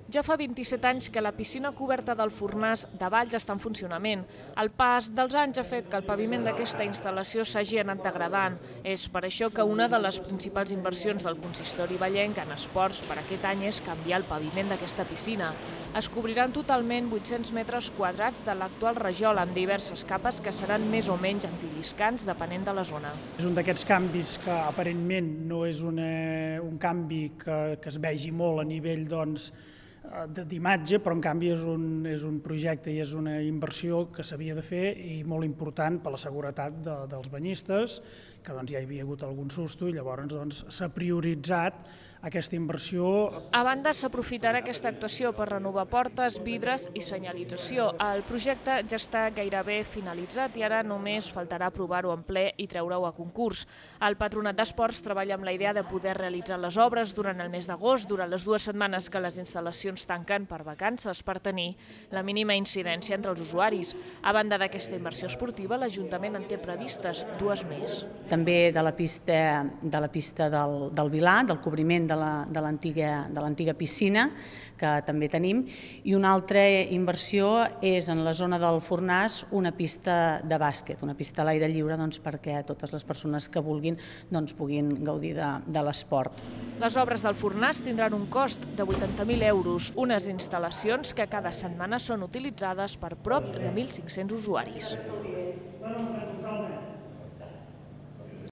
Ja fa 27 anys que la piscina coberta del Fornàs de Valls està en funcionament. El pas dels anys ha fet que el paviment d'aquesta instal·lació s'hagi anat degradant. És per això que una de les principals inversions del consistori vallenc en esports per aquest any és canviar el paviment d'aquesta piscina. Es cobriran totalment 800 metres quadrats de l'actual rajol amb diverses capes que seran més o menys antilliscants depenent de la zona. És un d'aquests canvis que aparentment no és un canvi que es vegi molt a nivell d'imatge, però en canvi és un projecte i és una inversió que s'havia de fer i molt important per la seguretat dels banyistes, que ja hi havia hagut algun susto i llavors s'ha prioritzat aquesta inversió. A banda, s'aprofitarà aquesta actuació per renovar portes, vidres i senyalització. El projecte ja està gairebé finalitzat i ara només faltarà aprovar-ho en ple i treure-ho a concurs. El Patronat d'Esports treballa amb la idea de poder realitzar les obres durant el mes d'agost, durant les 2 setmanes que les instal·lacions tanquen per vacances, per tenir la mínima incidència entre els usuaris. A banda d'aquesta inversió esportiva, l'Ajuntament en té previstes 2 més. També de la pista del Vilar, del cobriment de l'antiga piscina, que també tenim, i una altra inversió és en la zona del Fornàs una pista de bàsquet, una pista a l'aire lliure perquè totes les persones que vulguin puguin gaudir de l'esport. Les obres del Fornàs tindran un cost de 80.000 euros, unes instal·lacions que cada setmana són utilitzades per prop de 1.500 usuaris.